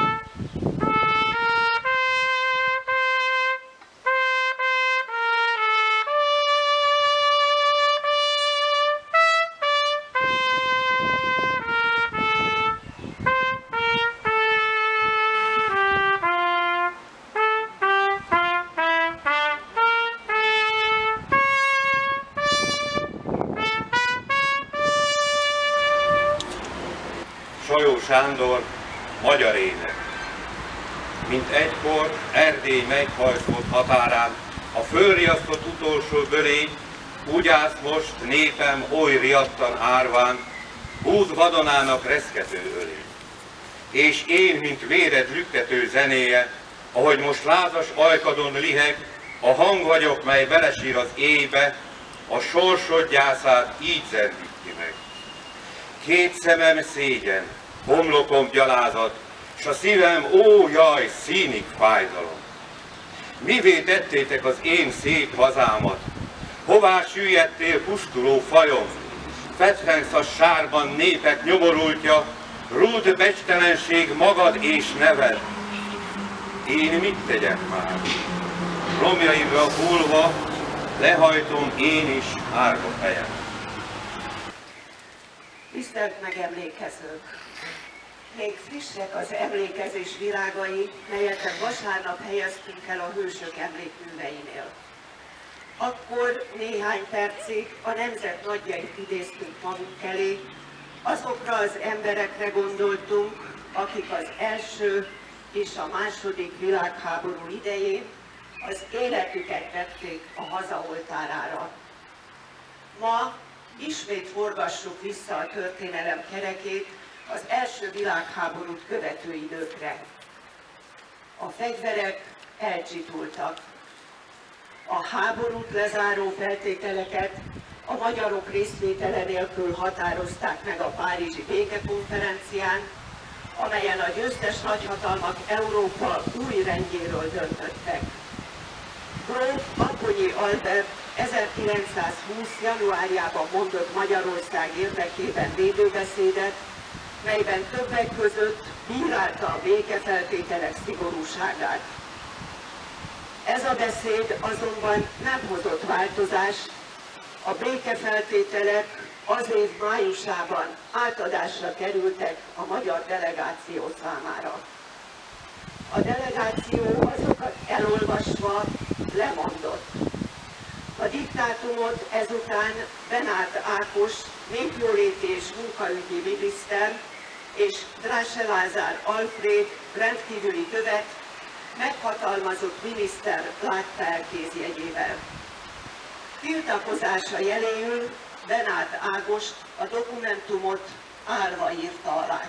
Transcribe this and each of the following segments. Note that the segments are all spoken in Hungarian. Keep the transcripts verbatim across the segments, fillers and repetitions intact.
Sajó Sándor, magyar ének. Mint egykor Erdély meghajszott határán, a fölriasztott utolsó bölény, úgy állsz most népem oly riadtan árván, húz vadonának reszkető ölény. És én, mint véred lüktető zenéje, ahogy most lázas ajkadon liheg, a hang vagyok, mely belesír az éjbe, a sorsod gyászát így zendít ki meg. Két szemem szégyen, homlokom gyalázat, s a szívem, ó jaj, színig fájdalom. Mivé tettétek az én szép hazámat? Hová süllyedtél pusztuló fajom? Fetrengsz a sárban népek nyomorultja, rúd becstelenség magad és neved. Én mit tegyek már? Romjaimra hullva, lehajtom én is árva fejem. Tisztelt megemlékezők! Még frissek az emlékezés virágai, melyeket vasárnap helyeztünk el a hősök emlékműveinél. Akkor néhány percig a nemzet nagyjait idéztünk magunk elé, azokra az emberekre gondoltunk, akik az első és a második világháború idején az életüket vették a haza oltárára. Ma ismét forgassuk vissza a történelem kerekét az első világháborút követő időkre. A fegyverek elcsitultak. A háborút lezáró feltételeket a magyarok részvétele nélkül határozták meg a párizsi békekonferencián, amelyen a győztes nagyhatalmak Európa új rendjéről döntöttek. Gróf Apponyi Albert ezerkilencszázhúsz. januárjában mondott Magyarország érdekében védőbeszédet, melyben többek között bírálta a békefeltételek szigorúságát. Ez a beszéd azonban nem hozott változást, a békefeltételek az év májusában átadásra kerültek a magyar delegáció számára. A delegáció azokat elolvasva lemondott. A diktátumot ezután Benáth Ákos népjóléti és munkaügyi miniszter és Dráse Lázár Alfréd rendkívüli követ meghatalmazott miniszter látta el kézjegyével. Tiltakozása jeléül Benáth Ágost a dokumentumot állva írta alá.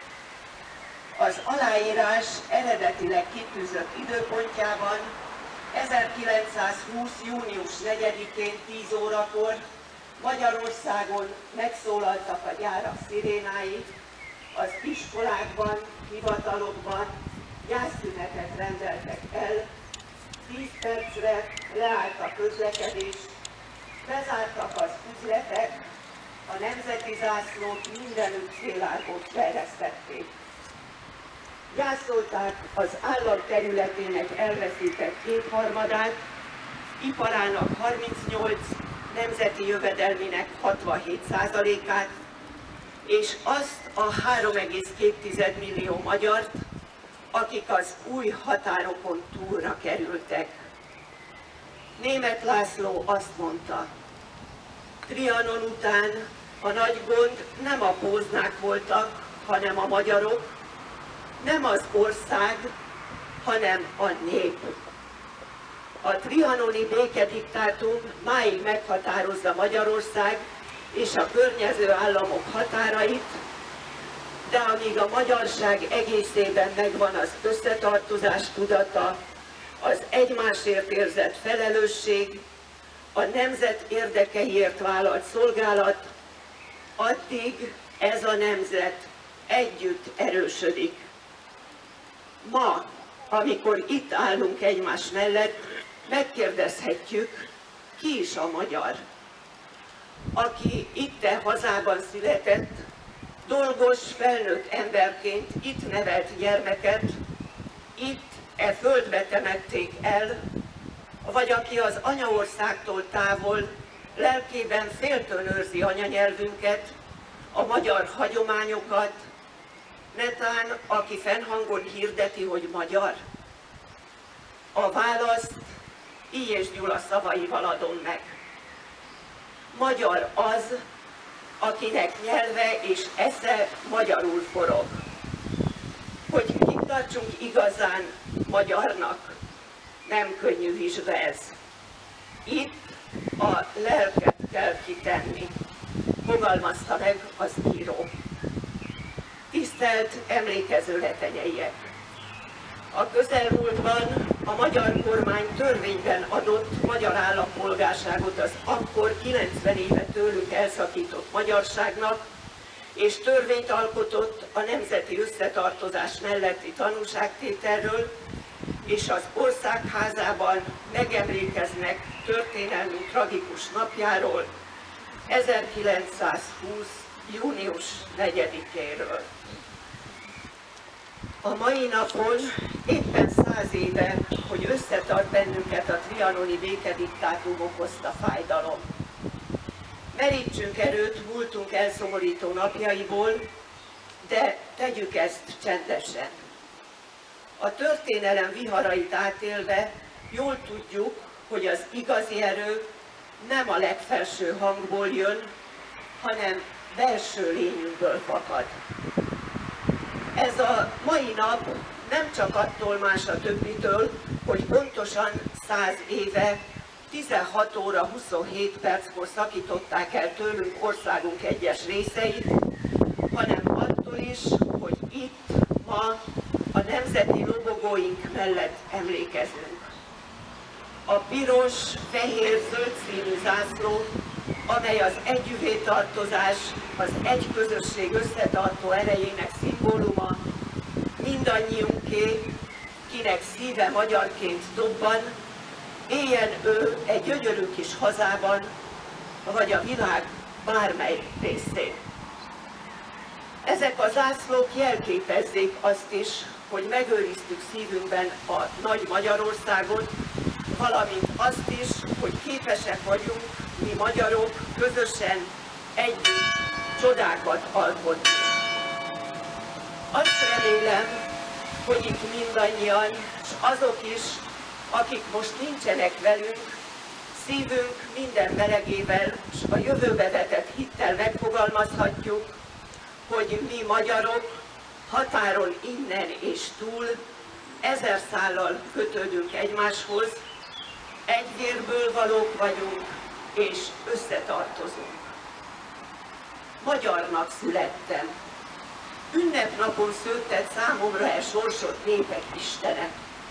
Az aláírás eredetileg kitűzött időpontjában ezerkilencszázhúsz. június negyedikén tíz órakor Magyarországon megszólaltak a gyárak szirénái, az iskolákban, hivatalokban gyászszünetet rendeltek el, tíz percre leállt a közlekedés, bezártak az üzletek, a nemzeti zászlót mindenütt szélágon fejlesztették. Gyászolták az állam területének elveszített kétharmadát, iparának harmincnyolc, nemzeti jövedelmének hatvanhét százalékát, és azt a három egész két millió magyart, akik az új határokon túlra kerültek. Németh László azt mondta, Trianon után a nagy gond nem a póznák voltak, hanem a magyarok, nem az ország, hanem a nép. A trianoni békediktátum máig meghatározza Magyarország és a környező államok határait, de amíg a magyarság egészében megvan az összetartozás tudata, az egymásért érzett felelősség, a nemzet érdekeiért vállalt szolgálat, addig ez a nemzet együtt erősödik. Ma, amikor itt állunk egymás mellett, megkérdezhetjük, ki is a magyar. Aki itt-e hazában született, dolgos, felnőtt emberként itt nevelt gyermeket, itt e földbe temették el, vagy aki az anyaországtól távol, lelkében féltől őrzi anyanyelvünket, a magyar hagyományokat, netán aki fennhangon hirdeti, hogy magyar. A választ Illyés Gyula szavaival adom meg. Magyar az, akinek nyelve és esze magyarul forog. Hogy kit tartsunk igazán magyarnak, nem könnyű vizsga ez. Itt a lelket kell kitenni, fogalmazta meg az író. Tisztelt emlékező letenyeiek! A közelmúltban a magyar kormány törvényben adott magyar állampolgárságot az akkor kilencven éve tőlük elszakított magyarságnak, és törvényt alkotott a nemzeti összetartozás melletti tanúságtételről, és az országházában megemlékeznek történelmi tragikus napjáról, ezerkilencszázhúsz. június negyedikéről. A mai napon éppen száz éve, hogy összetart bennünket a trianoni békediktátum okozta fájdalom. Merítsünk erőt múltunk elszomorító napjaiból, de tegyük ezt csendesen. A történelem viharait átélve jól tudjuk, hogy az igazi erő nem a legfelső hangból jön, hanem belső lényünkből fakad. Ez a mai nap nem csak attól más a többitől, hogy pontosan száz éve, tizenhat óra huszonhét perckor szakították el tőlünk országunk egyes részeit, hanem attól is, hogy itt ma a nemzeti lobogóink mellett emlékezünk. A piros, fehér, zöld színű zászló, amely az együvé tartozás, az egy közösség összetartó erejének szimbóluma, mindannyiunké, kinek szíve magyarként dobban, éljen ő egy gyönyörű kis hazában, vagy a világ bármely részén. Ezek a zászlók jelképezzék azt is, hogy megőriztük szívünkben a nagy Magyarországot, valamint azt is, hogy képesek vagyunk mi magyarok közösen együtt csodákat alkotni. Azt remélem, hogy itt mindannyian, és azok is, akik most nincsenek velünk, szívünk minden melegével és a jövőbe vetett hittel megfogalmazhatjuk, hogy mi magyarok határon innen és túl ezer szállal kötődünk egymáshoz, egy vérből valók vagyunk, és összetartozunk. Magyarnak születtem. Ünnepnapon szőtted számomra e sorsot népek Istene.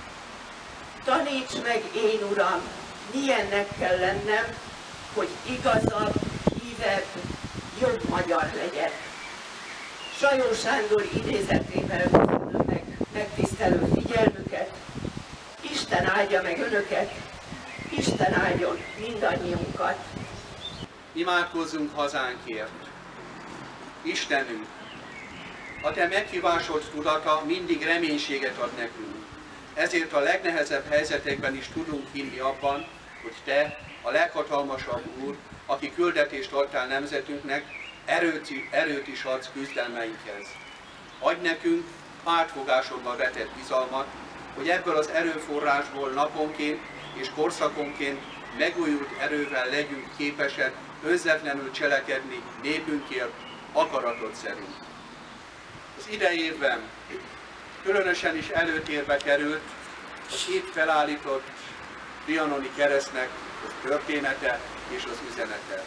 Taníts meg én, Uram, milyennek kell lennem, hogy igazabb, hívebb, jobb magyar legyek. Sajó Sándor idézetével köszönöm meg megtisztelő figyelmüket. Isten áldja meg önöket, Isten áldjon mindannyiunkat. Imádkozzunk hazánkért. Istenünk, a Te meghívásod tudata mindig reménységet ad nekünk. Ezért a legnehezebb helyzetekben is tudunk hinni abban, hogy Te, a leghatalmasabb Úr, aki küldetést adtál nemzetünknek, erőt, erőt is adsz küzdelmeinkhez. Adj nekünk pártfogásodban vetett bizalmat, hogy ebből az erőforrásból naponként és korszakonként megújult erővel legyünk képesek önzetlenül cselekedni népünkért, akaratod szerint. Az idei évben különösen is előtérbe került az itt felállított trianoni keresztnek a története és az üzenete.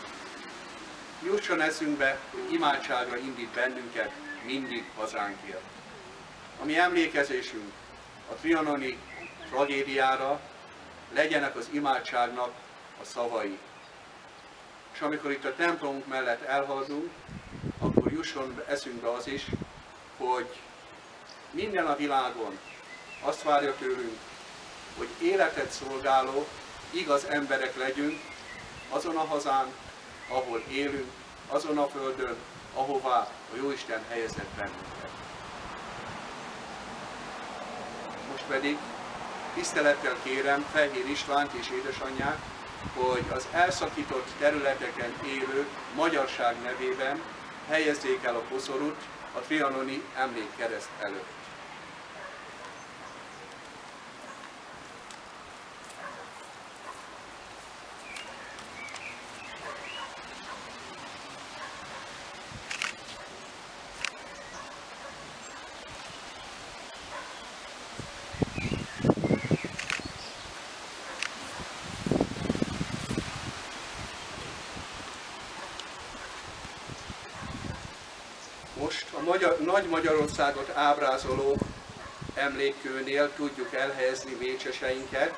Jusson eszünkbe, hogy imádságra indít bennünket mindig hazánkért. A mi emlékezésünk a trianoni tragédiára legyenek az imádságnak a szavai. És amikor itt a templomunk mellett elhaladunk, akkor jusson eszünkbe az is, hogy minden a világon azt várja tőlünk, hogy életet szolgáló, igaz emberek legyünk azon a hazán, ahol élünk, azon a földön, ahová a Jóisten helyezett bennünket. Most pedig tisztelettel kérem Fehér Istvánt és édesanyját, hogy az elszakított területeken élő magyarság nevében helyezzék el a koszorút a trianoni emlékkereszt előtt. Most a Magyar, Nagy Magyarországot ábrázoló emlékkőnél tudjuk elhelyezni mécseseinket.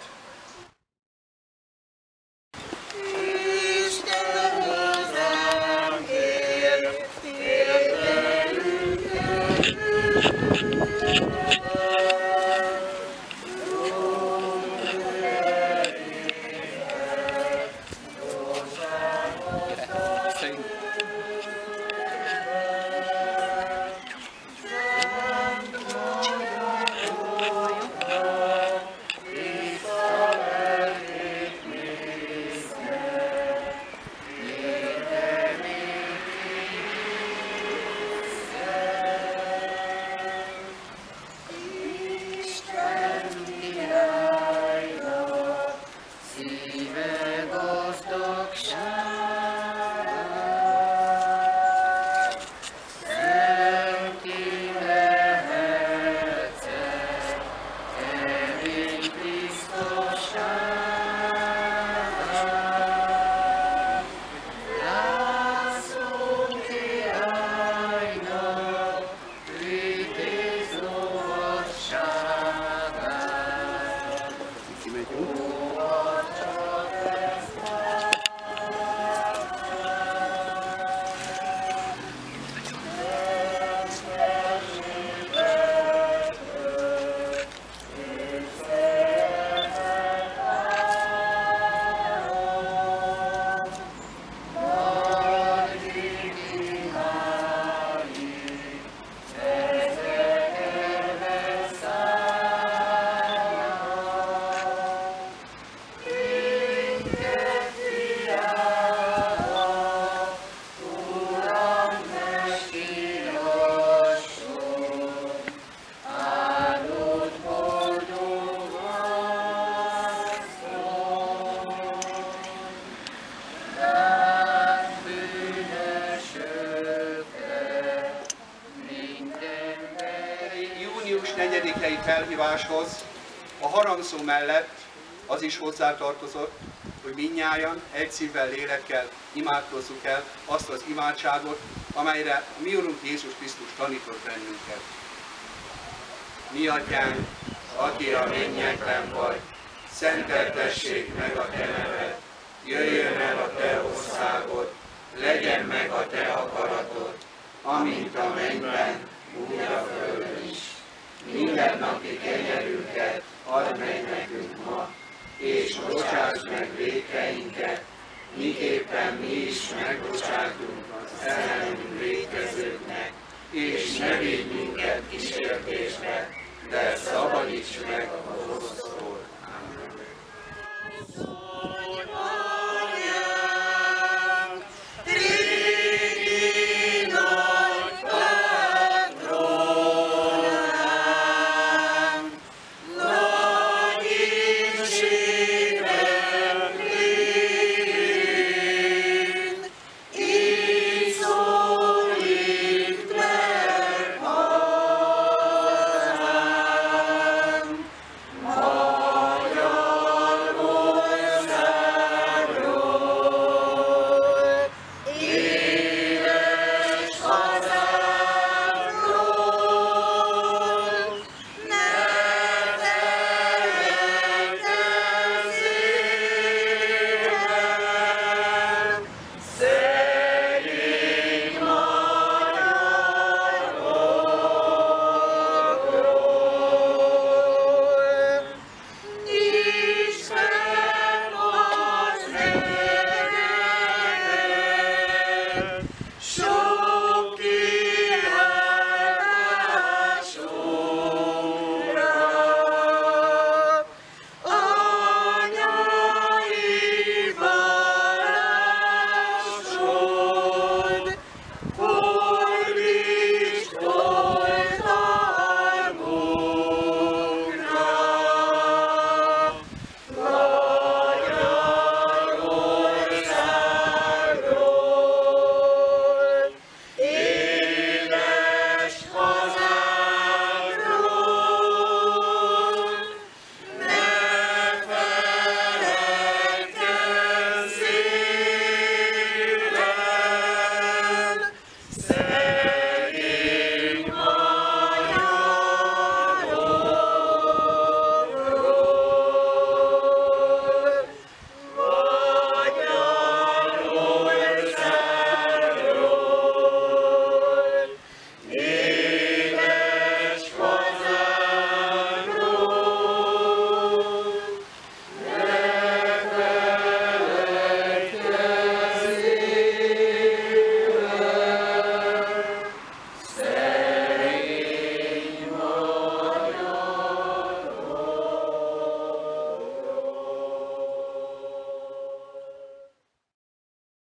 negyedikei felhíváshoz a harangszó mellett az is hozzátartozott, hogy mindnyájan egy szívvel, lélekkel imádkozzuk el azt az imádságot, amelyre mi Urunk Jézus Krisztus tanított bennünket. Mi Atyánk, aki a mennyekben vagy, szenteltessék meg a Te neved, jöjjön el a Te országod, legyen meg a Te akaratod, amint a mennyben, úgy a földön is. Mindennapi kenyerünket add meg nekünk ma, és bocsáss meg vétkeinket, miképpen mi is megbocsátunk az ellenünk vétkezőknek, és ne vigy minket kísértésbe, de szabadíts meg a gonosztól.